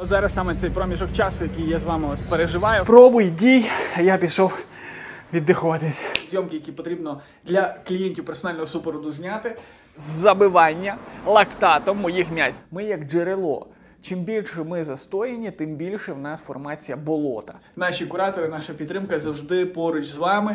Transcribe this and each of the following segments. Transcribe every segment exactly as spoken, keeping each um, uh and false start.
От зараз саме цей проміжок часу, який я з вами от переживаю. Пробуй, дій, а я пішов віддихуватись. Зйомки, які потрібно для клієнтів персонального супроводу зняти. Забивання лактатом моїх м'язів. Ми як джерело. Чим більше ми застояні, тим більше в нас формація болота. Наші куратори, наша підтримка завжди поруч з вами.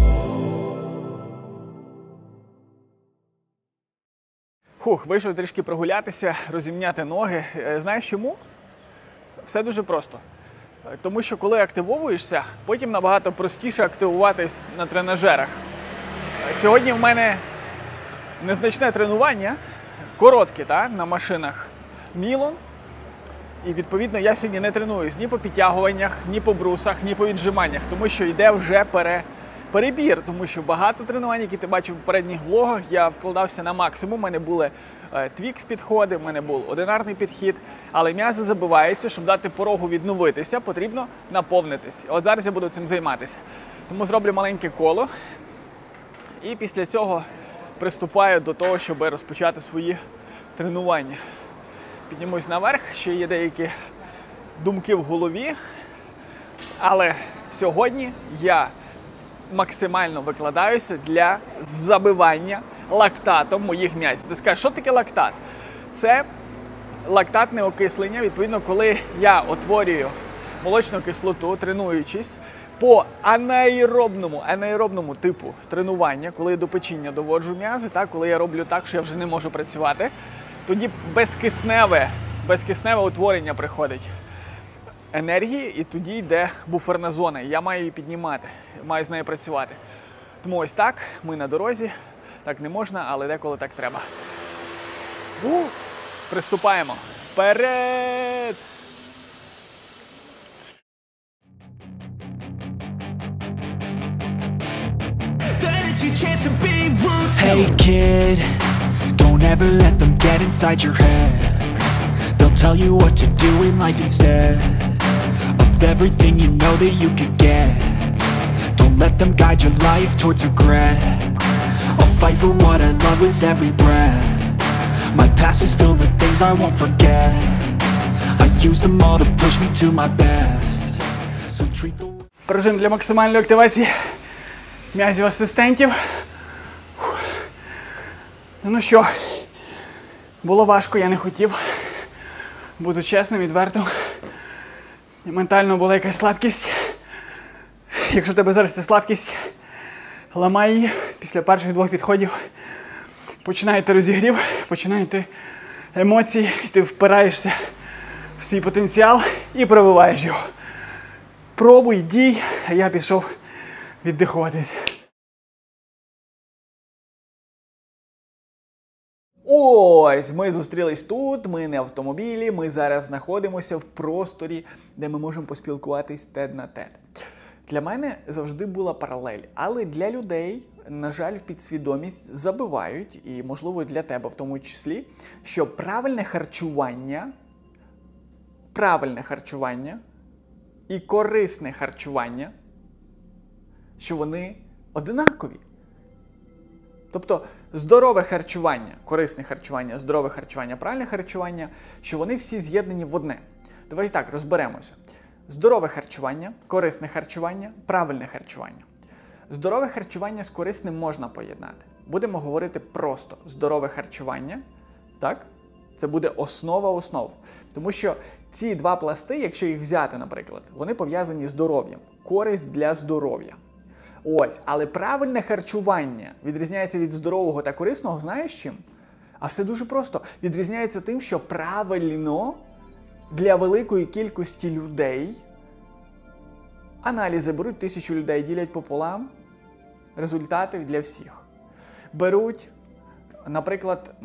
Хух, вийшов трішки прогулятися, розімняти ноги. Знаєш чому? Все дуже просто. Тому що коли активовуєшся, потім набагато простіше активуватись на тренажерах. Сьогодні в мене незначне тренування, коротке, та, на машинах Мілон. І, відповідно, я сьогодні не тренуюсь ні по підтягуваннях, ні по брусах, ні по віджиманнях, тому що йде вже пере... перебір, тому що багато тренувань, які ти бачив в попередніх влогах, я вкладався на максимум. У мене були е, твікс-підходи, у мене був одинарний підхід, але м'язи забиваються, щоб дати порогу відновитися, потрібно наповнитись. От зараз я буду цим займатися. Тому зроблю маленьке коло і після цього приступаю до того, щоб розпочати свої тренування. Піднімусь наверх, ще є деякі думки в голові, але сьогодні я максимально викладаюся для забивання лактатом моїх м'язів. Ти скажеш, що таке лактат? Це лактатне окислення, відповідно, коли я утворюю молочну кислоту, тренуючись, по анаеробному, анаеробному типу тренування, коли я до печіння доводжу м'язи, так, коли я роблю так, що я вже не можу працювати, тоді безкисневе, безкисневе утворення приходить енергії, і тоді йде буферна зона. І я маю її піднімати, маю з нею працювати. Тому ось так, ми на дорозі, так не можна, але деколи так треба. У, приступаємо. Вперед! Hey kid, don't ever let them get inside your head. They'll tell you what to do in life instead of everything you know that you could get. Don't let them guide your life towards regret. I'll fight for what I love with every breath. My past is filled with things I won't forget. I use them all to push me to my best. So treat the... Режим для максимальної активації м'язів асистентів. Ну що, було важко, я не хотів. Буду чесним, відвертим. І ментально була якась слабкість. Якщо в тебе зараз ця слабкість, ламай її після перших двох підходів. Починаєте розігрів, починаєте емоції, і ти впираєшся в свій потенціал і пробиваєш його. Пробуй, дій, а я пішов віддихуватись. Ось, ми зустрілись тут, ми не в автомобілі, ми зараз знаходимося в просторі, де ми можемо поспілкуватись тет на тет. Для мене завжди була паралель, але для людей, на жаль, в підсвідомість забивають, і, можливо, для тебе в тому числі, що правильне харчування, правильне харчування і корисне харчування, що вони одинакові. Тобто здорове харчування, корисне харчування, здорове харчування, правильне харчування, що вони всі з'єднані в одне. Давайте так, розберемося. Здорове харчування, корисне харчування, правильне харчування. Здорове харчування з корисним можна поєднати. Будемо говорити просто здорове харчування, так? Це буде основа основ. Тому що ці два пласти, якщо їх взяти, наприклад, вони пов'язані з здоров'ям. Користь для здоров'я. Ось, але правильне харчування відрізняється від здорового та корисного, знаєш чим? А все дуже просто. Відрізняється тим, що правильно для великої кількості людей аналізи беруть тисячу людей, ділять пополам, результати для всіх. Беруть, наприклад,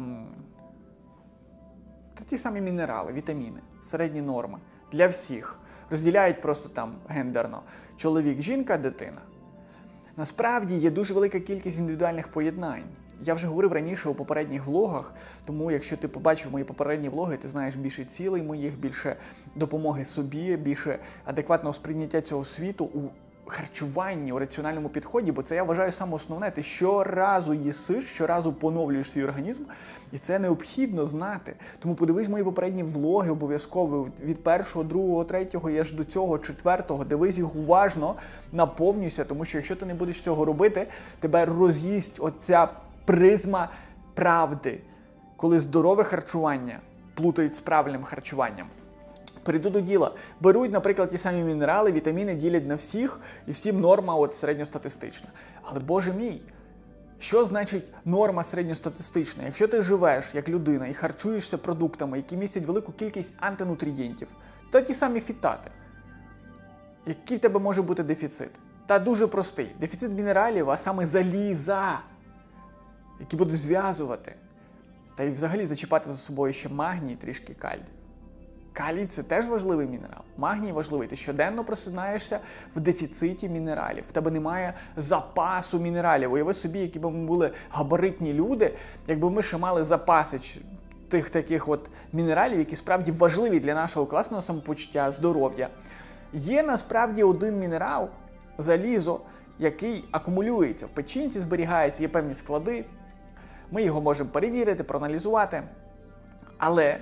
ті самі мінерали, вітаміни, середні норми для всіх. Розділяють просто там гендерно. Чоловік, жінка, дитина. Насправді є дуже велика кількість індивідуальних поєднань. Я вже говорив раніше у попередніх влогах, тому якщо ти побачив мої попередні влоги, ти знаєш більше цілей моїх, більше допомоги собі, більше адекватного сприйняття цього світу у харчуванні, у раціональному підході, бо це, я вважаю, саме основне. Ти щоразу їсиш, щоразу поновлюєш свій організм, і це необхідно знати. Тому подивись мої попередні влоги обов'язково від першого, другого, третього і аж до цього, четвертого. Дивись їх уважно, наповнюйся, тому що якщо ти не будеш цього робити, тебе роз'їсть оця призма правди, коли здорове харчування плутають з правильним харчуванням. Перейду до діла. Беруть, наприклад, ті самі мінерали, вітаміни ділять на всіх, і всім норма от середньостатистична. Але, Боже мій, що значить норма середньостатистична? Якщо ти живеш як людина і харчуєшся продуктами, які містять велику кількість антинутрієнтів, то ті самі фітати. Який в тебе може бути дефіцит? Та дуже простий. Дефіцит мінералів, а саме заліза, які будуть зв'язувати. Та й взагалі зачіпати за собою ще магній, трішки калій. Калій – це теж важливий мінерал. Магній важливий. Ти щоденно просинаєшся в дефіциті мінералів. В тебе немає запасу мінералів. Уяви собі, які б ми були габаритні люди, якби ми ще мали запаси тих таких от мінералів, які справді важливі для нашого класного самопочуття, здоров'я. Є насправді один мінерал – залізо, який акумулюється. В печінці зберігається, є певні склади. Ми його можемо перевірити, проаналізувати. Але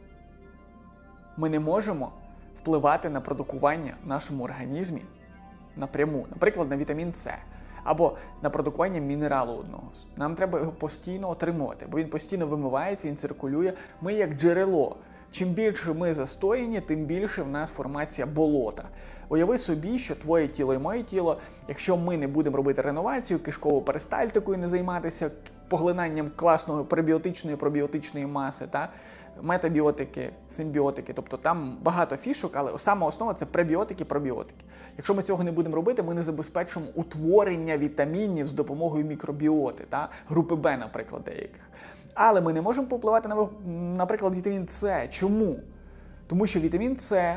ми не можемо впливати на продукування в нашому організмі напряму, наприклад, на вітамін С, або на продукування мінералу одного. Нам треба його постійно отримувати, бо він постійно вимивається, він циркулює, ми як джерело. Чим більше ми застояні, тим більше в нас формація болота. Уяви собі, що твоє тіло і моє тіло, якщо ми не будемо робити реновацію, кишковою перистальтикою не займатися, поглинанням класної пребіотичної і пробіотичної маси, та метабіотики, симбіотики, тобто там багато фішок, але сама основа – це пребіотики, пробіотики. Якщо ми цього не будемо робити, ми не забезпечимо утворення вітамінів з допомогою мікробіоти, та групи Б, наприклад, деяких. Але ми не можемо попливати на, наприклад, вітамін С. Чому? Тому що вітамін С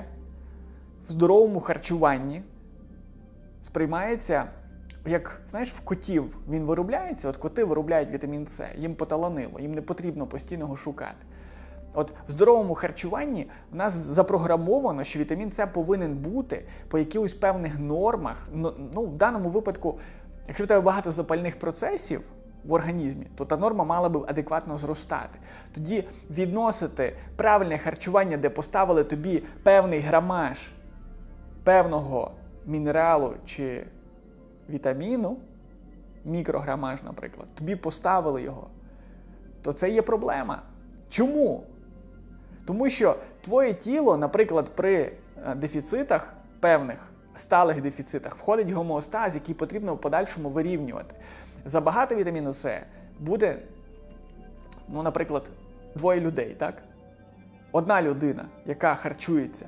в здоровому харчуванні сприймається, як, знаєш, в котів він виробляється, от коти виробляють вітамін С, їм поталанило, їм не потрібно постійно його шукати. От в здоровому харчуванні в нас запрограмовано, що вітамін С повинен бути по якихось певних нормах. Ну, ну, в даному випадку, якщо в тебе багато запальних процесів в організмі, то та норма мала би адекватно зростати. Тоді відносити правильне харчування, де поставили тобі певний грамаж певного мінералу чи вітаміну, мікрограмаж, наприклад, тобі поставили його, то це є проблема. Чому? Тому що твоє тіло, наприклад, при дефіцитах, певних сталих дефіцитах, входить в гомеостаз, який потрібно в подальшому вирівнювати. Забагато вітаміну С буде, ну, наприклад, двоє людей, так? Одна людина, яка харчується,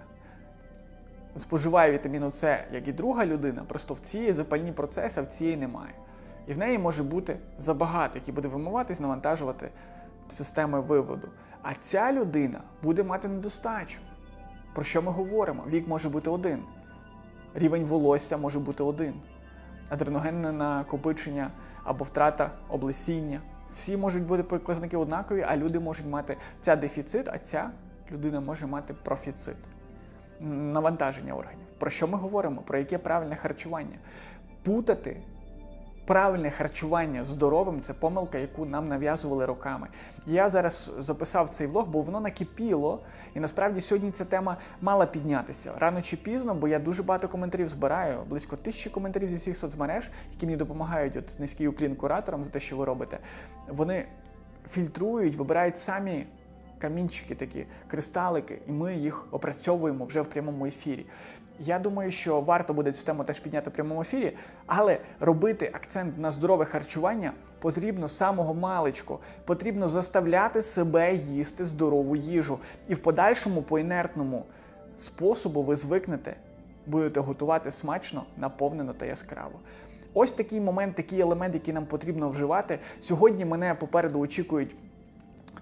споживає вітаміну С, як і друга людина, просто в цієї запальні процеси, а в цієї немає. І в неї може бути забагато, який буде вимиватись, навантажувати системи виводу. А ця людина буде мати недостачу. Про що ми говоримо? Вік може бути один. Рівень волосся може бути один. Адреногенне накопичення або втрата облесіння. Всі можуть бути показники однакові, а люди можуть мати ця дефіцит, а ця людина може мати профіцит. Навантаження органів. Про що ми говоримо? Про яке правильне харчування? Путати правильне харчування з здоровим – це помилка, яку нам нав'язували роками. Я зараз записав цей влог, бо воно накипіло, і насправді сьогодні ця тема мала піднятися. Рано чи пізно, бо я дуже багато коментарів збираю, близько тисячі коментарів зі всіх соцмереж, які мені допомагають, от низький уклін кураторам за те, що ви робите. Вони фільтрують, вибирають самі камінчики такі, кристалики, і ми їх опрацьовуємо вже в прямому ефірі. Я думаю, що варто буде цю тему теж підняти в прямому ефірі, але робити акцент на здорове харчування потрібно з самого маличку. Потрібно заставляти себе їсти здорову їжу. І в подальшому по інертному способу ви звикнете, будете готувати смачно, наповнено та яскраво. Ось такий момент, такий елемент, який нам потрібно вживати. Сьогодні мене попереду очікують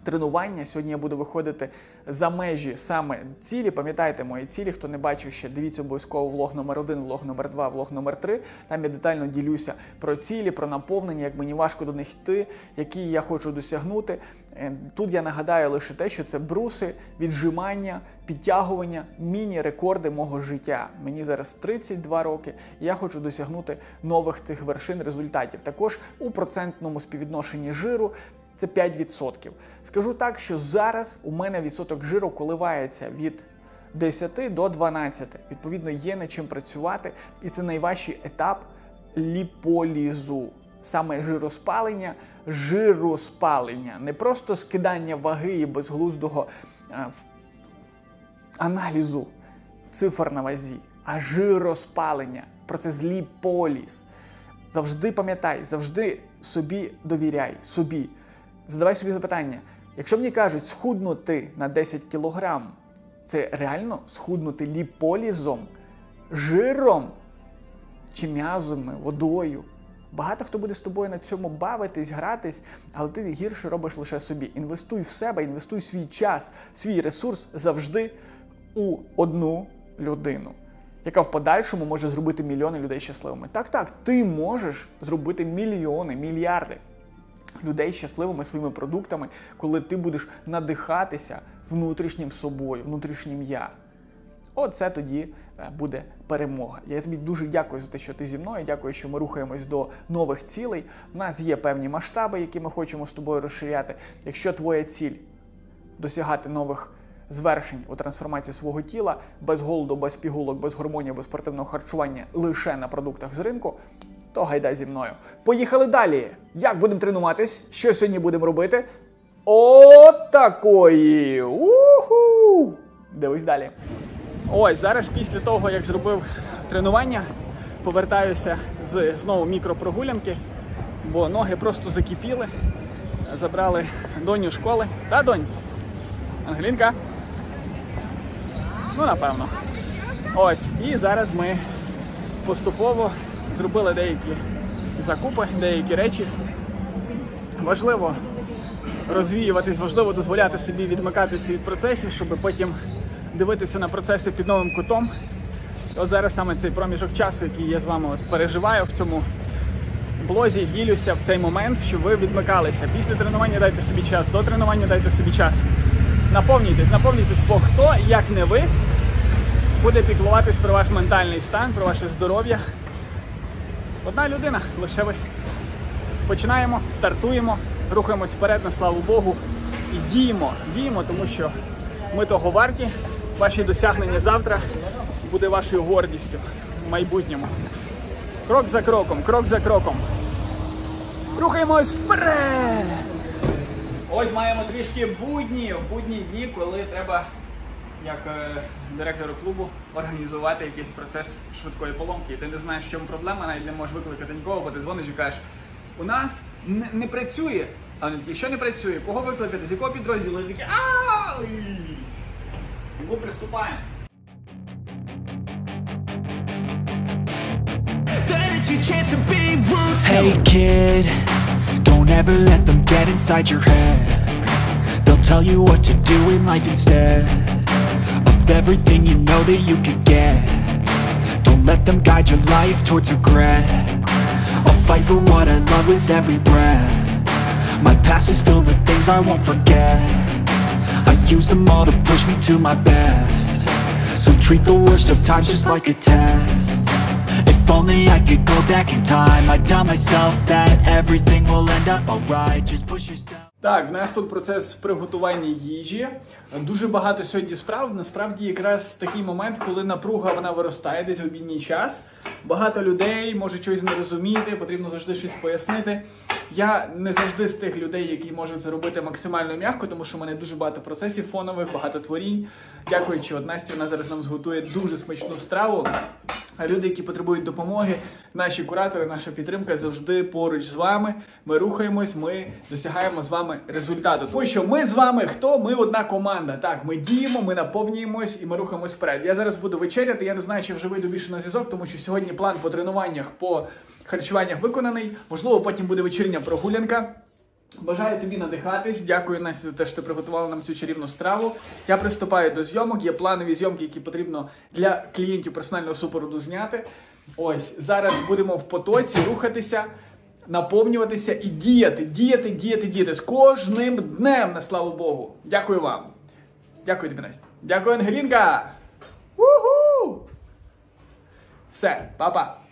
тренування. Сьогодні я буду виходити за межі саме цілі. Пам'ятайте мої цілі, хто не бачив ще, дивіться обов'язково влог номер один, влог номер два, влог номер три. Там я детально ділюся про цілі, про наповнення, як мені важко до них йти, які я хочу досягнути. Тут я нагадаю лише те, що це бруси, віджимання, підтягування, міні-рекорди мого життя. Мені зараз тридцять два роки, і я хочу досягнути нових тих вершин результатів. Також у процентному співвідношенні жиру це п'ять відсотків. Скажу так, що зараз у мене відсоток жиру коливається від десяти до дванадцяти. Відповідно, є над чим працювати, і це найважчий етап ліполізу. Саме жироспалення, жироспалення. Не просто скидання ваги і безглуздого а, аналізу цифр на вазі, а жироспалення, процес ліполіз. Завжди пам'ятай, завжди собі довіряй, собі. Задавай собі запитання, якщо мені кажуть схуднути на десять кілограм, це реально схуднути ліполізом, жиром чи м'язами, водою? Багато хто буде з тобою на цьому бавитись, гратись, але ти гірше робиш лише собі. Інвестуй в себе, інвестуй свій час, свій ресурс завжди у одну людину, яка в подальшому може зробити мільйони людей щасливими. Так, так, ти можеш зробити мільйони, мільярди людей щасливими своїми продуктами, коли ти будеш надихатися внутрішнім собою, внутрішнім я. Оце тоді буде перемога. Я тобі дуже дякую за те, що ти зі мною, дякую, що ми рухаємось до нових цілей. У нас є певні масштаби, які ми хочемо з тобою розширяти. Якщо твоя ціль – досягати нових звершень у трансформації свого тіла, без голоду, без пігулок, без гормонів, без спортивного харчування, лише на продуктах з ринку, то гайдай зі мною. Поїхали далі! Як будемо тренуватись? Що сьогодні будемо робити? От такої! Уху! Дивись далі. Ось, зараз після того, як зробив тренування, повертаюся з знову мікропрогулянки, бо ноги просто закипіли. Забрали доню з школи. Та, донь? Ангелінка? Ну, напевно. Ось, і зараз ми поступово зробили деякі закупи, деякі речі. Важливо розвіюватись, важливо дозволяти собі відмикатися від процесів, щоб потім дивитися на процеси під новим кутом. От зараз саме цей проміжок часу, який я з вами от переживаю в цьому блозі, ділюся в цей момент, щоб ви відмикалися. Після тренування дайте собі час, до тренування дайте собі час. Наповнюйтесь, наповнюйтесь, бо хто, як не ви, буде піклуватись про ваш ментальний стан, про ваше здоров'я. Одна людина, лише ви. Починаємо, стартуємо, рухаємось вперед, на славу Богу, і діємо, діємо, тому що ми того варті. Ваші досягнення завтра буде вашою гордістю в майбутньому. Крок за кроком, крок за кроком. Рухаємось вперед! Ось маємо трішки будні, будні дні, коли треба, як е, директору клубу, організувати якийсь процес швидкої поломки. І ти не знаєш, в чому проблема, навіть не можеш викликати нікого, бо ти дзвониш і кажеш, у нас не, не працює. А вони такі, що не працює? Кого викликати? З якого підрозділу? І такі, ааа! Ми приступаємо. Hey kid, don't ever let them get inside your head. They'll tell you what to do in life instead of everything you know that you could get. Don't let them guide your life towards regret. I'll fight for what I love with every breath. My past is filled with things I won't forget. I use them all to push me to my best. So treat the worst of times just like a test. If only I could go back in time, I'd tell myself that everything will end up alright. Just push yourself. Так, в нас тут процес приготування їжі. Дуже багато сьогодні справ. Насправді якраз такий момент, коли напруга вона виростає десь в обідній час. Багато людей може щось не розуміти, потрібно завжди щось пояснити. Я не завжди з тих людей, які можуть це робити максимально м'яко, тому що в мене дуже багато процесів фонових, багато творінь. Дякуючи, от Настя вона зараз нам зготує дуже смачну страву. А люди, які потребують допомоги, наші куратори, наша підтримка завжди поруч з вами. Ми рухаємось, ми досягаємо з вами результату. Тому що ми з вами хто? Ми одна команда. Так, ми діємо, ми наповнюємось і ми рухаємось вперед. Я зараз буду вечеряти, я не знаю, чи вже вийду більше на зв'язок, тому що сьогодні план по тренуваннях, по харчуваннях виконаний. Можливо, потім буде вечірня прогулянка. Бажаю тобі надихатись. Дякую, Настя, за те, що ти приготувала нам цю чарівну страву. Я приступаю до зйомок. Є планові зйомки, які потрібно для клієнтів персонального супроводу зняти. Ось, зараз будемо в потоці рухатися, наповнюватися і діяти, діяти, діяти, діяти. З кожним днем, на славу Богу. Дякую вам. Дякую тобі, Настя. Дякую, Ангелінка. Уху! Все, па-па.